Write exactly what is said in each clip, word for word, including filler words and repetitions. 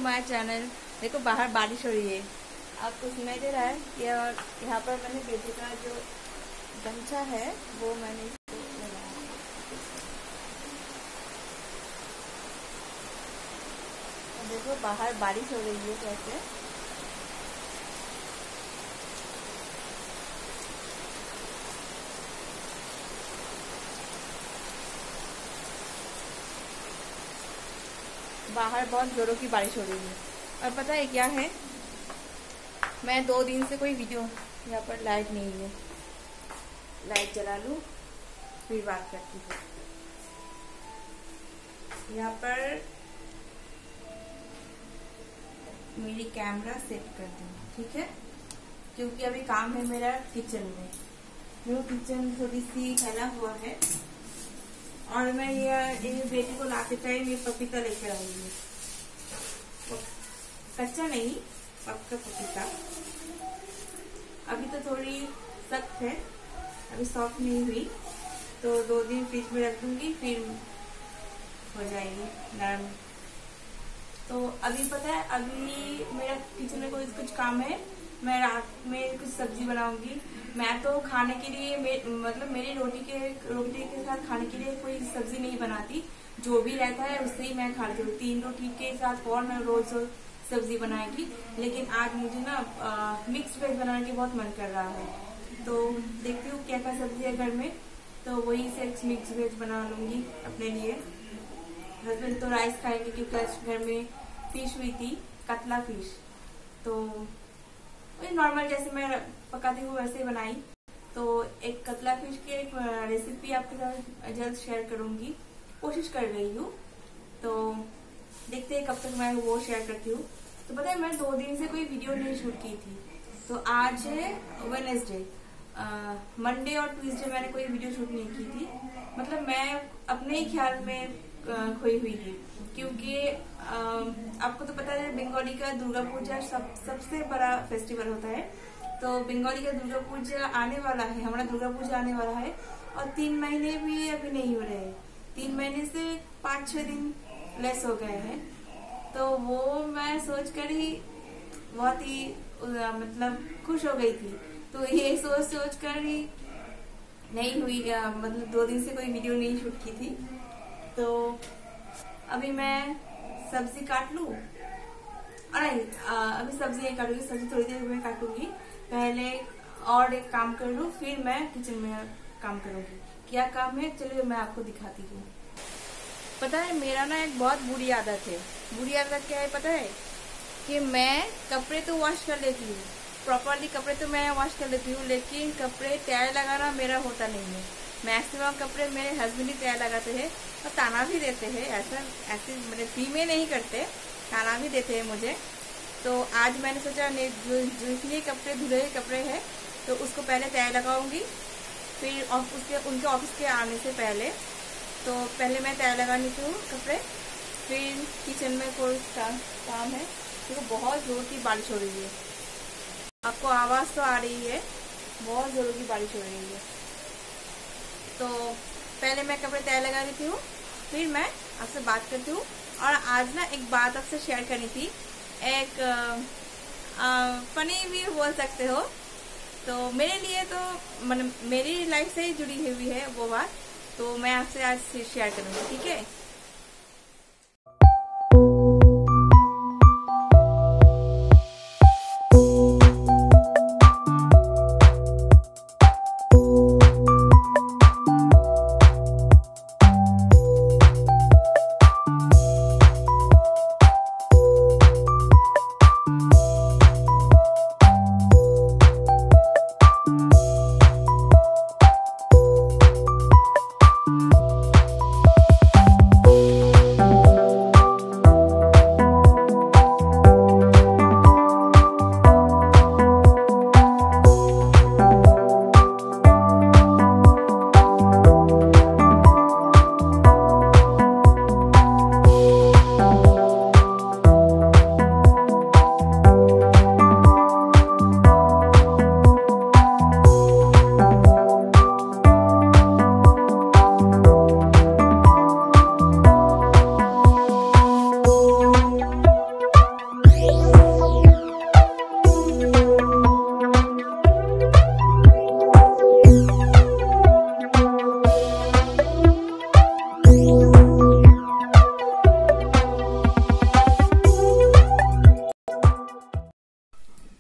My channel. देखो बाहर बारिश हो रही है, आपको सुनाई दे रहा है। और यहाँ पर मैंने बेटे का जो गमछा है वो मैंने इसको लगाया। देखो बाहर बारिश हो रही है कैसे। बाहर बहुत जोरों की बारिश हो रही है। और पता है क्या है, मैं दो दिन से कोई वीडियो, यहाँ पर लाइट नहीं है, लाइट जला लूँ फिर बात करती हूँ। यहाँ पर मेरी कैमरा सेट कर दूँ, ठीक है, क्योंकि अभी काम है मेरा किचन में। जो किचन थोड़ी सी फैला हुआ है और मैं ये बेटी को लाते टाइम ये पपीता लेकर आई हूँ। कच्चा नहीं, पक्का पपीता। अभी तो थोड़ी सख्त है, अभी सॉफ्ट नहीं हुई, तो दो दिन फ्रिज में रख दूंगी फिर हो जाएगी नरम। तो अभी पता है, अभी मेरा किचन में कोई कुछ काम है, मैं रात में कुछ सब्जी बनाऊंगी। मैं तो खाने के लिए मे, मतलब मेरी रोटी के रोटी के साथ खाने के लिए कोई सब्जी नहीं बनाती, जो भी रहता है उससे ही मैं खा लेती हूँ। तीन रोटी के साथ कौन रोज रोज सब्जी बनाएगी, लेकिन आज मुझे ना मिक्स वेज बनाने की बहुत मन कर रहा है, तो देखती हूँ क्या क्या सब्जी है घर में, तो वही से मिक्स वेज बना लूंगी अपने लिए। हस्बैंड तो राइस खाएंगे क्योंकि आज घर में फिश हुई थी, कतला फिश, तो वही नॉर्मल जैसे मैं पकाती हूँ वैसे बनाई। तो एक कतला फिश की एक रेसिपी आपके साथ जल्द शेयर करूंगी, कोशिश कर रही हूँ, तो देखते हैं कब तक मैं वो शेयर करती हूँ। तो पता है, मैं दो दिन से कोई वीडियो नहीं शूट की थी, तो आज है वेडनेसडे, मंडे और ट्यूसडे मैंने कोई वीडियो शूट नहीं की थी। मतलब मैं अपने ही ख्याल में खोई हुई थी, क्योंकि आ, आपको तो पता है बंगाली का दुर्गा पूजा सब सबसे बड़ा फेस्टिवल होता है। तो बंगाली का दुर्गा पूजा आने वाला है, हमारा दुर्गा पूजा आने वाला है, और तीन महीने भी अभी नहीं हो रहे हैं, तीन महीने से पाँच छह दिन लेस हो गए हैं। तो वो मैं सोच कर ही बहुत ही मतलब खुश हो गई थी। तो ये सोच सोच कर ही नहीं हुई, मतलब दो दिन से कोई वीडियो नहीं शूट की थी। तो अभी मैं सब्जी काट लूं, अरे अभी सब्जी नहीं काटूंगी, सब्जी थोड़ी देर में काटूंगी, पहले और एक काम कर लूं फिर मैं किचन में काम करूंगी। क्या काम है चलिए मैं आपको दिखाती हूँ। पता है मेरा ना एक बहुत बुरी आदत है। बुरी आदत क्या है पता है, कि मैं कपड़े तो वॉश कर लेती हूँ, प्रॉपरली कपड़े तो मैं वॉश कर लेती हूँ, लेकिन कपड़े तय लगाना मेरा होता नहीं है। मैक्सिमम कपड़े मेरे हस्बैंड ही तय लगाते हैं और ताना भी देते हैं। ऐसा ऐसे मेरे फीमेल नहीं करते, ताना भी देते हैं मुझे। तो आज मैंने सोचा जो जितने कपड़े धुले हुए कपड़े हैं तो उसको पहले तय लगाऊंगी, फिर उसके उनके ऑफिस के आने से पहले, तो पहले मैं तय लगा लेती हूँ कपड़े, फिर किचन में कोई काम है। तो बहुत जोर की बारिश हो रही है, आपको आवाज़ तो आ रही है, बहुत जोरों की बारिश हो रही है। तो पहले मैं कपड़े तय लगा लेती हूँ, फिर मैं आपसे बात करती हूँ। और आज ना एक बात आपसे शेयर करनी थी, एक फनी भी बोल सकते हो, तो मेरे लिए तो मतलब मेरी लाइफ से ही जुड़ी हुई है वो बात, तो मैं आपसे आज शेयर करूँगी, ठीक है।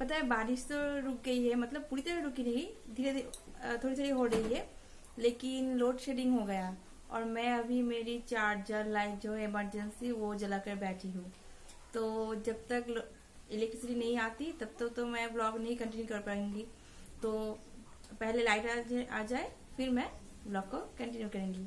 पता है बारिश तो रुक गई है, मतलब पूरी तरह रुकी नहीं, धीरे धीरे थोड़ी थोड़ी हो रही है, लेकिन लोड शेडिंग हो गया और मैं अभी मेरी चार्जर लाइट जो है इमरजेंसी वो जलाकर बैठी हूँ। तो जब तक इलेक्ट्रिसिटी नहीं आती तब तक तो, तो मैं ब्लॉग नहीं कंटिन्यू कर पाऊंगी। तो पहले लाइट आ जाए फिर मैं ब्लॉग को कंटिन्यू करेंगी।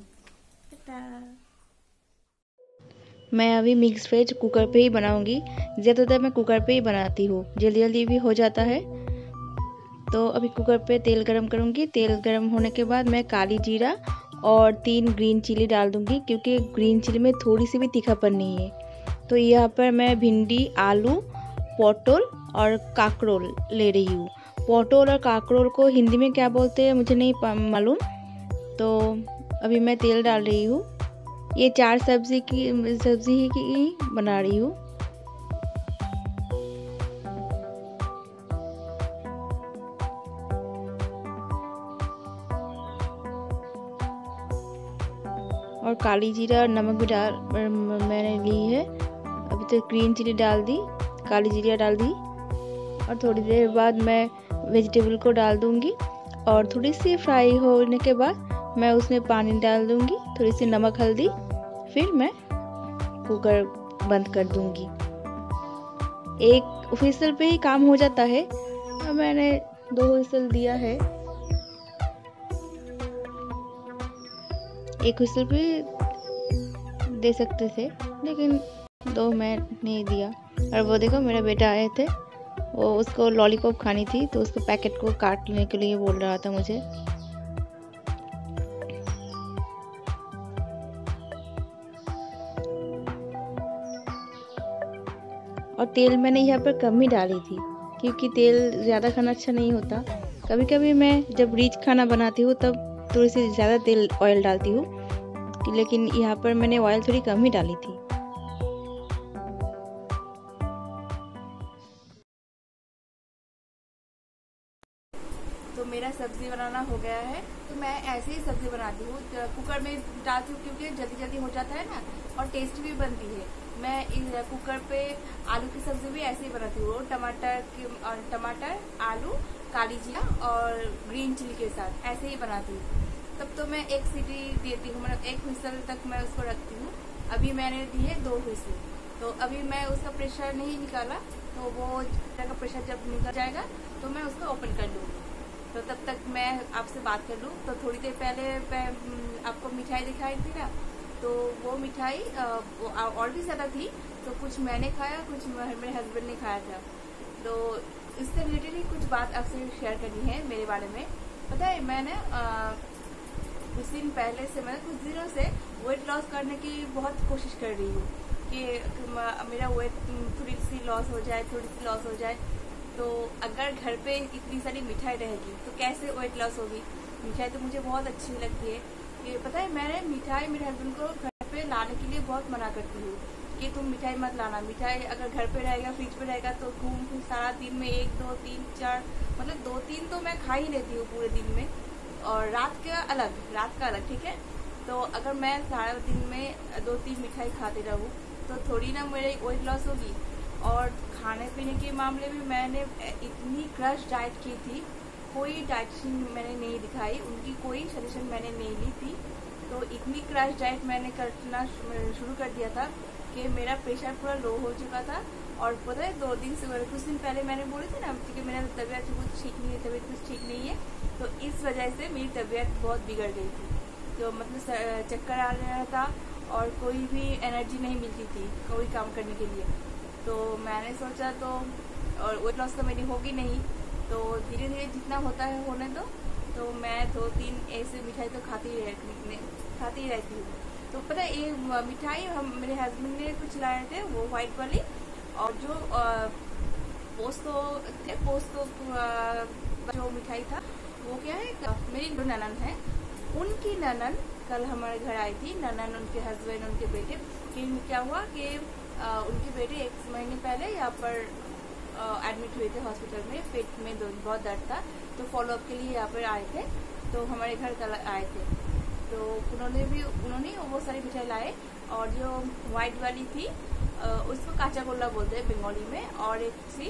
मैं अभी मिक्स वेज कुकर पे ही बनाऊंगी। ज़्यादातर मैं कुकर पे ही बनाती हूँ, जल्दी जल्दी भी हो जाता है। तो अभी कुकर पे तेल गरम करूंगी। तेल गरम होने के बाद मैं काली जीरा और तीन ग्रीन चिली डाल दूंगी, क्योंकि ग्रीन चिली में थोड़ी सी भी तीखापन नहीं है। तो यहाँ पर मैं भिंडी, आलू, पोटल और काकरोल ले रही हूँ। पोटल और काकरोल को हिंदी में क्या बोलते हैं मुझे नहीं मालूम। तो अभी मैं तेल डाल रही हूँ। ये चार सब्जी की सब्जी ही की बना रही हूँ। और काली जीरा और नमक भी डाल मैंने ली है। अभी तो ग्रीन चिली डाल दी, काली जीरा डाल दी और थोड़ी देर बाद मैं वेजिटेबल को डाल दूंगी। और थोड़ी सी फ्राई होने के बाद मैं उसमें पानी डाल दूंगी, थोड़ी सी नमक, हल्दी, फिर मैं कुकर बंद कर दूंगी। एक व्हिसल पे ही काम हो जाता है। और मैंने दो व्हिसल दिया है। एक व्हिसल भी दे सकते थे, लेकिन दो मैं नहीं दिया। और वो देखो मेरा बेटा आए थे, वो उसको लॉलीपॉप खानी थी तो उसको पैकेट को काटने के लिए बोल रहा था मुझे। और तेल मैंने यहाँ पर कम ही डाली थी, क्योंकि तेल ज़्यादा खाना अच्छा नहीं होता। कभी कभी मैं जब रिच खाना बनाती हूँ तब थोड़ी सी ज़्यादा तेल ऑयल डालती हूँ, लेकिन यहाँ पर मैंने ऑयल थोड़ी कम ही डाली थी। तो मेरा सब्जी बनाना हो गया है। तो मैं ऐसे ही सब्जी बनाती हूँ, कुकर में डालती हूँ क्योंकि जल्दी जल्दी हो जाता है ना और टेस्ट भी बनती है। मैं इस कुकर पे आलू की सब्जी भी ऐसे ही बनाती हूँ, टमाटर की और टमाटर, आलू, काली जीरा और ग्रीन चिली के साथ ऐसे ही बनाती हूँ। तब तो मैं एक सीटी देती हूँ, मतलब एक व्हिसल तक मैं उसको रखती हूँ। अभी मैंने दी है दो व्हिसल, तो अभी मैं उसका प्रेशर नहीं निकाला, तो वो का प्रेशर जब निकल जाएगा तो मैं उसको ओपन कर लूँगी। तो तब तक मैं आपसे बात कर लूँ। तो थोड़ी देर पहले मैं आपको मिठाई दिखाई थी ना, तो वो मिठाई और भी ज़्यादा थी, तो कुछ मैंने खाया, कुछ मेरे हस्बैंड ने खाया था। तो इससे रिलेटेड ही कुछ बात आपसे शेयर करनी है मेरे बारे में। पता है मैंने कुछ दिन पहले से, मैं कुछ दिनों से वेट लॉस करने की बहुत कोशिश कर रही हूँ कि मेरा वेट थोड़ी सी लॉस हो जाए, थोड़ी सी लॉस हो जाए। तो अगर घर पे इतनी सारी मिठाई रहेगी तो कैसे वेट लॉस होगी। मिठाई तो मुझे बहुत अच्छी लगती है। कि पता है मैंने मिठाई मेरे हस्बैंड को घर पे लाने के लिए बहुत मना करती हूँ कि तुम मिठाई मत लाना। मिठाई अगर घर पे रहेगा, फ्रिज पे रहेगा तो घूम घूम सारा दिन में एक दो तीन चार, मतलब दो तीन तो मैं खा ही लेती हूँ पूरे दिन में, और रात का अलग, रात का अलग, ठीक है। तो अगर मैं सारा दिन में दो तीन मिठाई खाती रहूँ तो थोड़ी ना मेरी वेट लॉस होगी। और खाने पीने के मामले में मैंने इतनी क्रश डाइट की थी, कोई डाइटिशियन मैंने नहीं दिखाई, उनकी कोई सजेशन मैंने नहीं ली थी। तो इतनी क्रश डाइट मैंने करना शुरू कर दिया था कि मेरा प्रेशर पूरा लो हो चुका था। और पता है दो दिन से कुछ दिन पहले मैंने बोली थी ना कि मेरा तबीयत कुछ ठीक नहीं है, तबीयत कुछ ठीक नहीं है। तो इस वजह से मेरी तबीयत बहुत बिगड़ गई थी। तो मतलब चक्कर आ रहा था और कोई भी एनर्जी नहीं मिलती थी कोई काम करने के लिए। तो मैंने सोचा तो, और वेट लॉस तो मेरी होगी नहीं, तो धीरे धीरे जितना होता है होने दो। तो मैं दो तीन ऐसे मिठाई तो खाती ही रहती खाती ही रहती हूँ। तो पता है ये मिठाई हम मेरे हस्बैंड ने कुछ लाए थे, वो वाइट वाली, और जो पोस्तो पोस्तो जो मिठाई था वो क्या है, मेरी ननन है, उनकी ननन कल हमारे घर आई थी। ननन, उनके हस्बैंड, उनके बेटे। क्या हुआ कि आ, उनके बेटे एक महीने पहले यहाँ पर एडमिट हुए थे हॉस्पिटल में, पेट में बहुत दर्द था, तो फॉलोअप के लिए यहाँ पर आए थे। तो हमारे घर कल आए थे, तो उन्होंने भी उन्होंने वो सारी मिठाई लाए। और जो वाइट वाली थी आ, उसको काचा गोल्ला बोलते हैं बंगाली में, और एक थी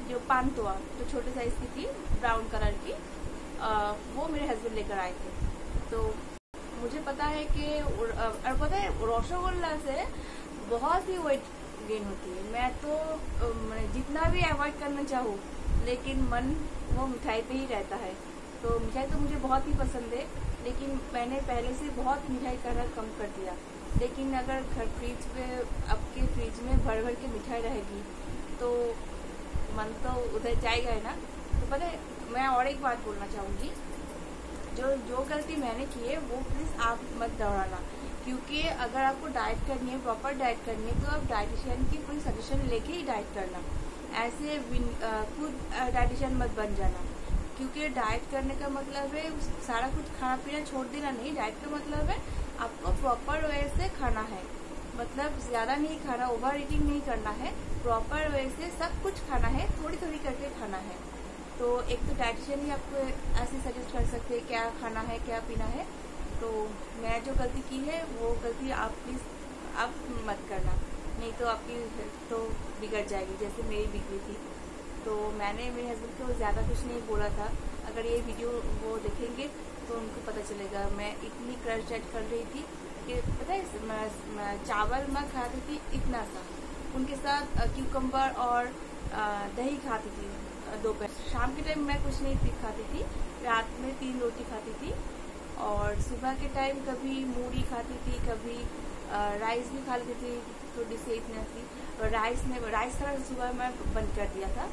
जो पानतोआ तो छोटे साइज की थी, ब्राउन कलर की, आ, वो मेरे हस्बैंड लेकर आए थे। तो मुझे पता है कि और पता है रसगुल्ला से बहुत ही वेट गेन होती है। मैं तो जितना भी अवॉइड करना चाहूँ लेकिन मन वो मिठाई पे ही रहता है। तो मिठाई तो मुझे बहुत ही पसंद है, लेकिन मैंने पहले से बहुत मिठाई करना कम कर दिया। लेकिन अगर घर फ्रिज में आपके फ्रिज में भर भर के मिठाई रहेगी तो मन तो उधर जाएगा है ना। तो पता है मैं और एक बात बोलना चाहूँगी, जो जो गलती मैंने की है वो प्लीज़ आप मत दोहराना। क्योंकि अगर आपको डाइट करनी है, प्रॉपर डाइट करनी है, तो आप डाइटिशियन की कोई सजेशन लेके ही डाइट करना। ऐसे खुद डाइटिशियन मत बन जाना। क्योंकि डाइट करने का मतलब है सारा कुछ खाना पीना छोड़ देना नहीं। डाइट का मतलब है आपको प्रॉपर वे से खाना है, मतलब ज़्यादा नहीं खाना, ओवर ईटिंग नहीं करना है, प्रॉपर वे से सब कुछ खाना है, थोड़ी थोड़ी करके खाना है। तो एक तो डाइटिशियन ही आपको ऐसे सजेस्ट कर सकते हैं क्या खाना है, क्या पीना है। तो मैं जो गलती की है वो गलती आप प्लीज़ आप मत करना, नहीं तो आपकी हेल्थ तो बिगड़ जाएगी जैसे मेरी बिगड़ी थी। तो मैंने मेरे हस्बैंड को ज़्यादा कुछ नहीं बोला था। अगर ये वीडियो वो देखेंगे तो उनको पता चलेगा मैं इतनी क्रश डाइट कर रही थी कि पता है मैं चावल मैं खाती थी इतना सा, उनके साथ क्यूकम्बर और दही खाती थी दोपहर। शाम के टाइम मैं कुछ नहीं खाती थी, रात में तीन रोटी खाती थी, और सुबह के टाइम कभी मूढ़ी खाती थी, कभी राइस भी खा लेती थी, थोड़ी सी इतना थी। और राइस में राइस खाना सुबह मैं बंद कर दिया था।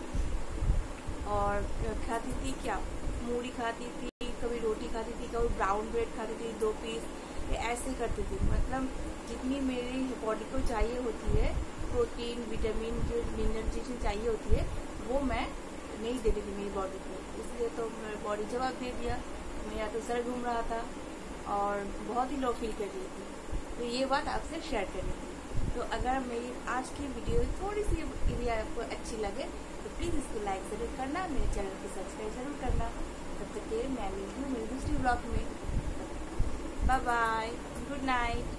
और खाती थी क्या, मूढ़ी खाती थी, कभी रोटी खाती थी, कभी ब्राउन ब्रेड खाती थी दो पीस, ऐसे करती थी। मतलब जितनी मेरी बॉडी को चाहिए होती है प्रोटीन, विटामिन, जो मिनरल चीज़ें चाहिए होती है वो मैं नहीं देती थी मेरी बॉडी को। इसलिए तो मेरी बॉडी जवाब दे दिया, मेरा तो सर घूम रहा था और बहुत ही लो फील कर रही थी। तो ये बात आपसे शेयर करनी थी। तो अगर मेरी आज की वीडियो थोड़ी सी यदि आपको अच्छी लगे तो प्लीज़ इसको लाइक ज़रूर करना, मेरे चैनल को सब्सक्राइब ज़रूर करना। तब तक के मैं मिलती हूँ मेरी दूसरी ब्लॉग में। Bye bye, good night.